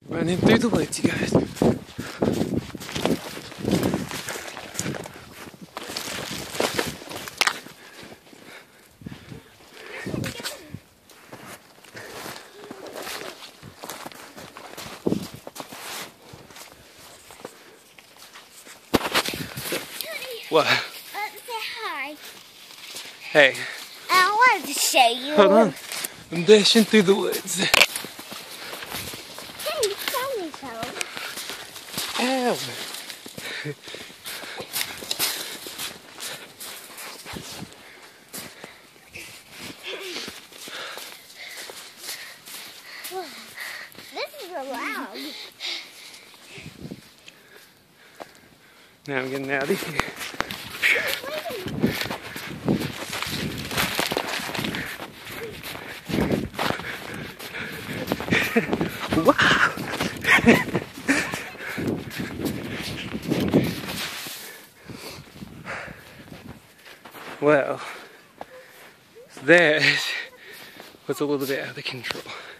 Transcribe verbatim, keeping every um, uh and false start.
Running through the woods, you guys. What? Uh, say hi. Hey. I wanted to show you. Hold on. I'm dashing through the woods. Hey, show me so. Ow. This is allowed. Now I'm getting out of here. Wow! Well, that was a little bit out of control.